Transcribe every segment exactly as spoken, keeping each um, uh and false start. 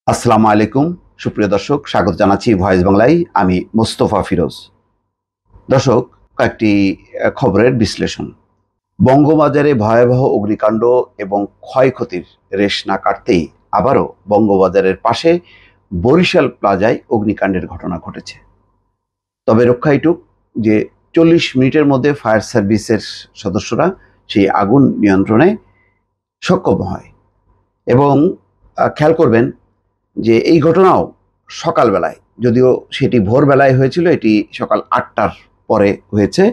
আসসালামু আলাইকুম সুপ্রিয় দর্শক, স্বাগত জানাচ্ছি ভয়েস বাংলায়। আমি মোস্তফা ফিরোজ। দর্শক, কয়েকটি খবরের বিশ্লেষণ। বঙ্গবাজারে ভয়াবহ অগ্নিকাণ্ড এবং ক্ষয়ক্ষতির রেশ না কাটতেই আবারও বঙ্গবাজারের পাশে বরিশাল প্লাজায় অগ্নিকাণ্ডের ঘটনা ঘটেছে। তবে রক্ষা এটুক যে চল্লিশ মিনিটের মধ্যে ফায়ার সার্ভিসের সদস্যরা সেই আগুন নিয়ন্ত্রণে সক্ষম হয়। এবং খেয়াল করবেন যে এই ঘটনাও সকালবেলায়, যদিও সেটি ভোরবেলায় হয়েছিল, এটি সকাল আটটার পরে হয়েছে।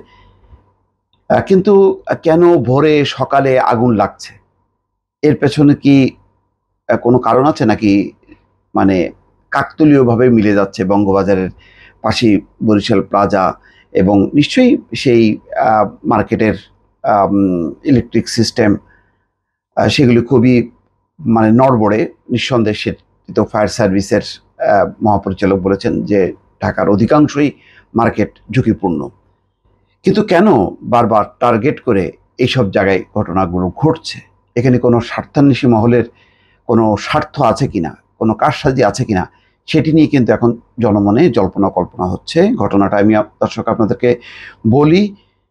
কিন্তু কেন ভোরে সকালে আগুন লাগছে, এর পেছনে কি কোনো কারণ আছে নাকি মানে কাকতালীয়ভাবে মিলে যাচ্ছে বঙ্গবাজারের পাশে বরিশাল প্লাজা এবং নিশ্চয়ই সেই মার্কেটের ইলেকট্রিক সিস্টেম সেগুলি খুবই মানে নড়বড়ে। নিঃসন্দেহে তো ফায়ার সার্ভিসের মহাপরিচালক বলেছেন যে ঢাকার অধিকাংশই মার্কেট ঝুঁকিপূর্ণ। কিন্তু কেন বারবার টার্গেট করে এইসব জায়গায় ঘটনাগুলো ঘটছে? এখানে কোনো স্বার্থান্বেষী মহলের কোনো স্বার্থ আছে কিনা, কোনো কারসাজি আছে কিনা, সেটি নিয়ে কিন্তু এখন জনমনে জল্পনা কল্পনা হচ্ছে। ঘটনাটা আমি দর্শক আপনাদেরকে বলি।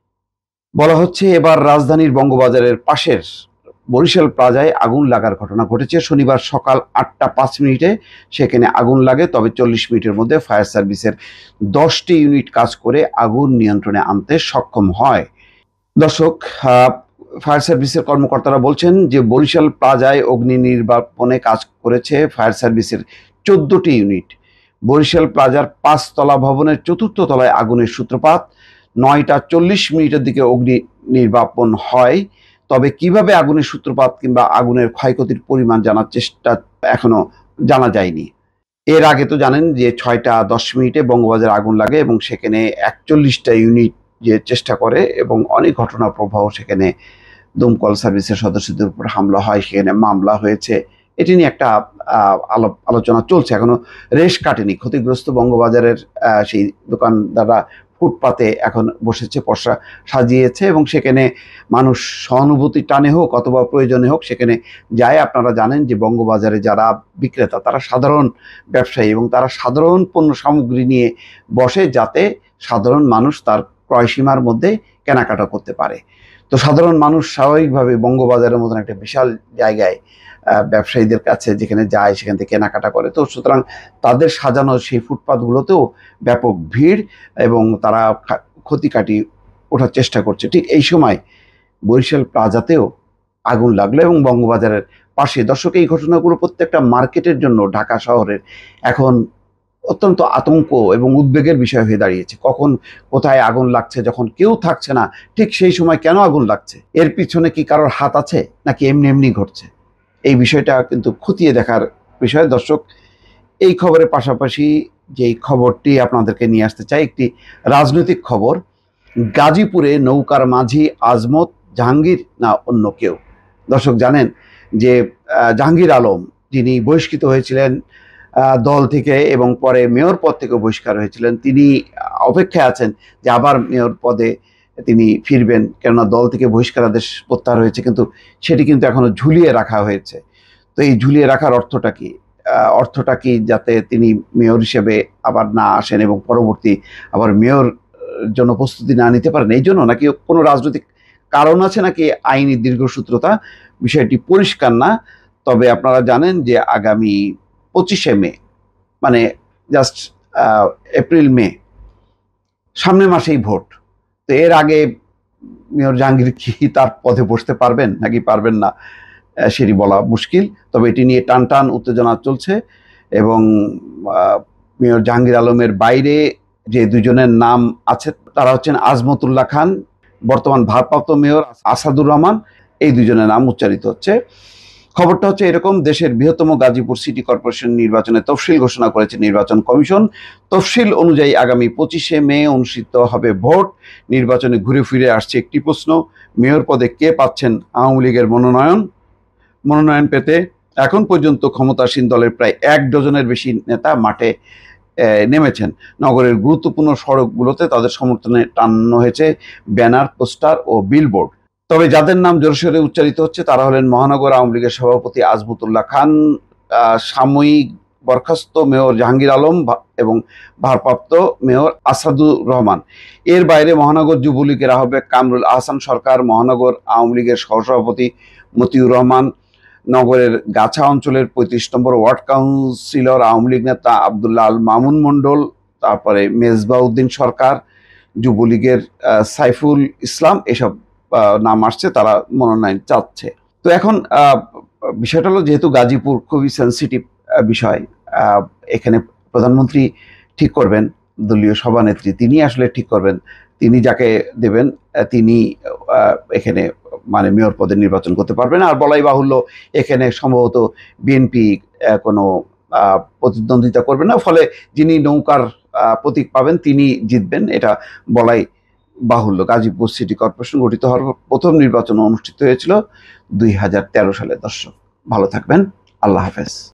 বলা হচ্ছে এবার রাজধানীর বঙ্গবাজারের পাশের বরিশাল প্লাজায় আগুন লাগার ঘটনা ঘটেছে। শনিবার সকাল আটটা পাঁচ মিনিটে সেখানে আগুন লাগে। তবে চল্লিশ মিনিটের মধ্যে ফায়ার সার্ভিসের দশটি ইউনিট কাজ করে আগুন নিয়ন্ত্রণে আনতে সক্ষম হয়। দর্শক, ফায়ার সার্ভিসের কর্মকর্তারা বলছেন যে বরিশাল প্লাজায় অগ্নি নির্বাপনে কাজ করেছে ফায়ার সার্ভিসের চোদ্দটি ইউনিট। বরিশাল প্লাজার পাঁচতলা ভবনের চতুর্থ তলায় আগুনের সূত্রপাত। নয়টা চল্লিশ মিনিটের দিকে অগ্নি নির্বাপন হয়। তবে কিভাবে আগুনের সূত্রপাত কিংবা আগুনের ক্ষয়ক্ষতির পরিমাণ জানার চেষ্টা এখনো জানা যায়নি। এর আগে তো জানেন যে ছয়টা দশ মিনিটে বঙ্গবাজারে আগুন লাগে এবং সেখানে একচল্লিশটা ইউনিট যে চেষ্টা করে এবং অনেক ঘটনা প্রবাহ, সেখানে দমকল সার্ভিসের সদস্যদের উপর হামলা হয়, সেখানে মামলা হয়েছে। এটি নিয়ে একটা আলোচনা চলছে, এখনো রেশ কাটেনি। ক্ষতিগ্রস্ত বঙ্গবাজারের সেই দোকানদাররা ফুটপাতে এখন বসেছে, পসরা সাজিয়েছে এবং সেখানে মানুষ সহানুভূতি টানে হোক অথবা প্রয়োজনে হোক সেখানে যায়। আপনারা জানেন যে বঙ্গবাজারে যারা বিক্রেতা তারা সাধারণ ব্যবসায়ী এবং তারা সাধারণ পণ্য সামগ্রী নিয়ে বসে, যাতে সাধারণ মানুষ তার ক্রয়সীমার মধ্যে কেনাকাটা করতে পারে। তো সাধারণ মানুষ স্বাভাবিকভাবে বঙ্গবাজারের মতন একটা বিশাল জায়গায় ব্যবসায়ীদের কাছে যেখানে যায় সেখান থেকে কেনাকাটা করে। তো সুতরাং তাদের সাজানো সেই ফুটপাথগুলোতেও ব্যাপক ভিড় এবং তারা ক্ষতি কাটিয়ে ওঠার চেষ্টা করছে। ঠিক এই সময় বরিশাল প্লাজাতেও আগুন লাগলো এবং বঙ্গবাজারের পাশে। দর্শক, এই ঘটনাগুলো প্রত্যেকটা মার্কেটের জন্য ঢাকা শহরের এখন অত্যন্ত আতঙ্ক এবং উদ্বেগের বিষয় হয়ে দাঁড়িয়েছে। কখন কোথায় আগুন লাগছে, যখন কেউ থাকছে না ঠিক সেই সময় কেন আগুন লাগছে? এর পিছনে কি কারোর হাত আছে নাকি এমনি এমনি ঘটছে? এই বিষয়টা কিন্তু খতিয়ে দেখার বিষয়। দর্শক, এই খবরের পাশাপাশি যেই খবরটি আপনাদেরকে নিয়ে আসতে চাই, একটি রাজনৈতিক খবর। গাজীপুরে নৌকার মাঝি আজমত জাহাঙ্গীর না অন্য কেউ? দর্শক, জানেন যে জাহাঙ্গীর আলম, যিনি বহিষ্কৃত হয়েছিলেন দল থেকে এবং পরে মেয়র পদ থেকে বহিষ্কার হয়েছিলেন, তিনি অপেক্ষায় আছেন যে আবার মেয়র পদে তিনি ফিরবেন, কেননা দল থেকে বহিষ্কারাদেশ প্রত্যাহার হয়েছে, কিন্তু সেটি কিন্তু এখনো ঝুলিয়ে রাখা হয়েছে। তো এই ঝুলিয়ে রাখার অর্থটা কি? অর্থটা কি যাতে তিনি মেয়র হিসেবে আবার না আসেন এবং পরবর্তী আবার মেয়র জন্য প্রস্তুতি না নিতে পারেন, এই জন্য নাকি কোনো রাজনৈতিক কারণ আছে নাকি আইনি দীর্ঘসূত্রতা, বিষয়টি পরিষ্কার না। তবে আপনারা জানেন যে আগামী পঁচিশে মে, মানে জাস্ট এপ্রিল মে, সামনের মাসেই ভোট। তো এর আগে মেয়র জাহাঙ্গীর কি তার পদে বসতে পারবেন নাকি পারবেন না সেটি বলা মুশকিল। তবে এটি নিয়ে টান টান উত্তেজনা চলছে এবং মেয়র জাহাঙ্গীর আলমের বাইরে যে দুজনের নাম আছে তারা হচ্ছেন আজমতুল্লাহ খান, বর্তমান ভারপ্রাপ্ত মেয়র আসাদুর রহমান, এই দুজনের নাম উচ্চারিত হচ্ছে। খবরটা হচ্ছে এরকম, দেশের বৃহত্তম গাজীপুর সিটি কর্পোরেশন নির্বাচনে তফসিল ঘোষণা করেছে নির্বাচন কমিশন। তফসিল অনুযায়ী আগামী পঁচিশে মে অনুষ্ঠিত হবে ভোট। নির্বাচনে ঘুরে ফিরে আসছে একটি প্রশ্ন, মেয়র পদে কে পাচ্ছেন আওয়ামী লীগের মনোনয়ন? মনোনয়ন পেতে এখন পর্যন্ত ক্ষমতাসীন দলের প্রায় এক ডজনের বেশি নেতা মাঠে নেমেছেন। নগরের গুরুত্বপূর্ণ সড়কগুলোতে তাদের সমর্থনে টানানো হয়েছে ব্যানার, পোস্টার ও বিলবোর্ড। তবে যাদের নাম জোরসোরে উচ্চারিত হচ্ছে তারা হলেন মহানগর আওয়ামী লীগের সভাপতি আজমতুল্লাহ খান, সাময়িক বরখাস্ত মেয়র জাহাঙ্গীর আলম এবং ভারপ্রাপ্ত মেয়র আসাদুর রহমান। এর বাইরে মহানগর যুবলীগের আহ্বায়ক কামরুল আহসান সরকার, মহানগর আওয়ামী লীগের সহসভাপতি মতিউর রহমান, নগরের গাছা অঞ্চলের পঁয়ত্রিশ number ward councillor Awami League নেতা আবদুল্লাহ আল মামুন মণ্ডল, তারপরে মেজবাউদ্দিন সরকার, যুবলীগের সাইফুল ইসলাম, এসব নাম আসছে, তারা মনোনয়ন চাচ্ছে। তো এখন বিষয়টা হলো, যেহেতু গাজীপুর খুবই সেন্সিটিভ বিষয়, এখানে প্রধানমন্ত্রী ঠিক করবেন, দলীয় সভানেত্রী তিনি আসলে ঠিক করবেন তিনি যাকে দেবেন তিনি এখানে মানে মেয়র পদে নির্বাচন করতে পারবেন। আর বলাই বাহুল্য এখানে সম্ভবত বিএনপি কোনো প্রতিদ্বন্দ্বিতা করবে না, ফলে যিনি নৌকার প্রতীক পাবেন তিনি জিতবেন, এটা বলাই বাহুল্য। গাজীপুর সিটি কর্পোরেশন গঠিত হওয়ার প্রথম নির্বাচন অনুষ্ঠিত হয়েছিল দুই হাজার তেরো সালে। দর্শক ভালো থাকবেন, আল্লাহ হাফেজ।